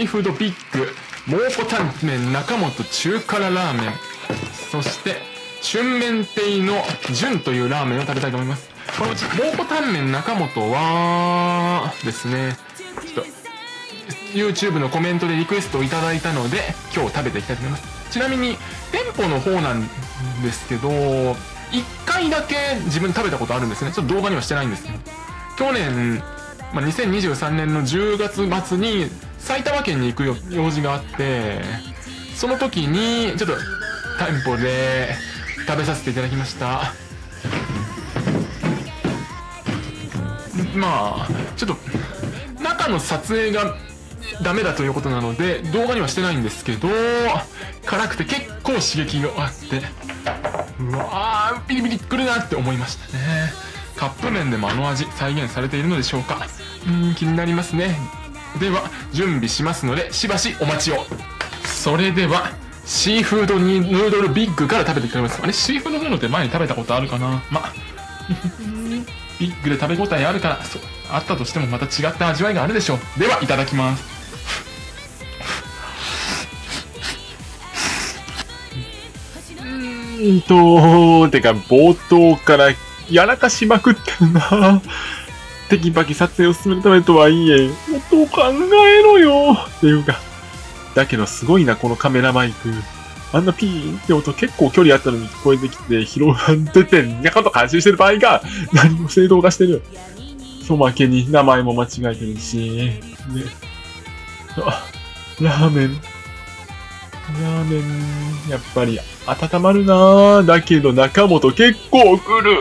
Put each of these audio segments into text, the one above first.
ーフードビッグ、蒙古タンメン中本中辛ラーメン、そして春麺亭の純というラーメンを食べたいと思います。このうち蒙古タンメン中本はですね、ちょっと YouTube のコメントでリクエストをいただいたので今日食べていきたいと思います。ちなみに店舗の方なんですけど、1回だけ自分食べたことあるんですね。ちょっと動画にはしてないんですけど、去年、2023年の10月末に埼玉県に行く用事があって、その時にちょっと店舗で食べさせていただきました。ちょっと中の撮影がダメだということなので動画にはしてないんですけど、辛くて結構刺激があって、うわービリビリくるなって思いましたね。カップ麺でもあの味再現されているのでしょうか。気になりますね。では準備しますのでしばしお待ちを。それではシーフードにヌードルビッグから食べていきます。あれ、シーフードヌードルって前に食べたことあるかな。ビッグで食べ応えあるから、あったとしてもまた違った味わいがあるでしょう。ではいただきます。てか冒頭からやらかしまくってるな。テキパキ撮影を進めるためとはいえ、音を考えろよっていうか。だけどすごいな、このカメラマイク。あんなピーンって音結構距離あったのに聞こえてきて、広がってて、にゃかと監修してる場合が、何も正当化してる。そまけに名前も間違えてるし、ラーメン、やっぱり温まるなぁ。だけど中本結構来る。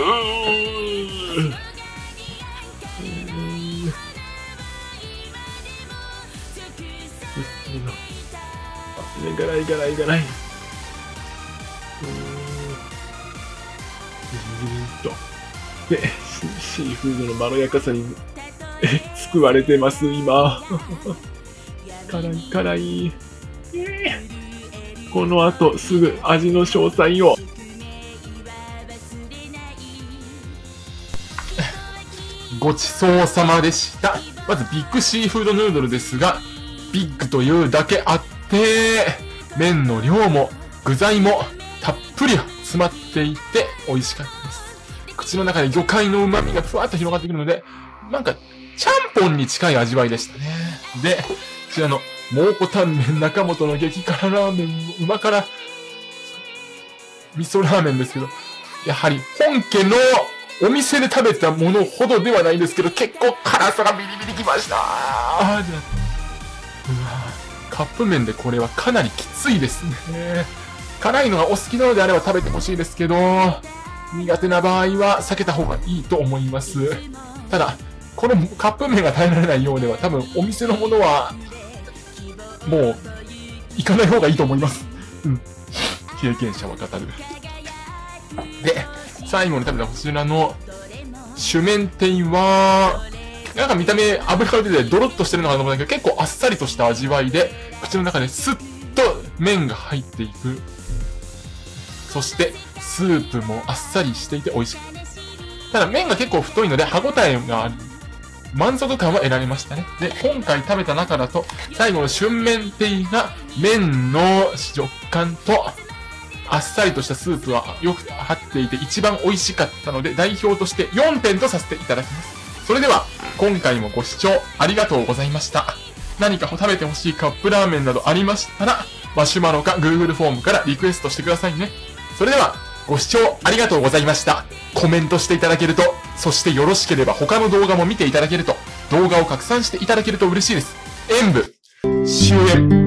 いかない。で、シーフードのまろやかさに救われてます、今。辛い。この後すぐ味の詳細を。ごちそうさまでした。まずビッグシーフードヌードルですが、ビッグというだけあって、麺の量も具材もたっぷり詰まっていて美味しかったです。口の中で魚介の旨味がふわっと広がってくるので、なんかちゃんぽんに近い味わいでしたね。で、こちらの蒙古タンメン中本の激辛ラーメン、旨辛味噌ラーメンですけど、やはり本家のお店で食べたものほどではないんですけど、結構辛さがビリビリきました。カップ麺でこれはかなりきついですね。辛いのがお好きなのであれば食べてほしいですけど、苦手な場合は避けた方がいいと思います。ただ、このカップ麺が耐えられないようでは多分お店のものはもう行かない方がいいと思います。経験者は語る。で、最後に食べたこちらの主麺亭は、なんか見た目油が出てドロッとしてるのかと思うんだけど、結構あっさりとした味わいで、口の中でスッと麺が入っていく。そして、スープもあっさりしていて美味しい。ただ麺が結構太いので歯応えがある。満足感は得られましたね。で、今回食べた中だと、最後の春麺亭が麺の食感と、あっさりとしたスープはよく張っていて一番美味しかったので、代表として4点とさせていただきます。それでは、今回もご視聴ありがとうございました。何か食べてほしいカップラーメンなどありましたら、マシュマロか Google フォームからリクエストしてくださいね。それでは、ご視聴ありがとうございました。コメントしていただけると、そしてよろしければ他の動画も見ていただけると、動画を拡散していただけると嬉しいです。演武、終演。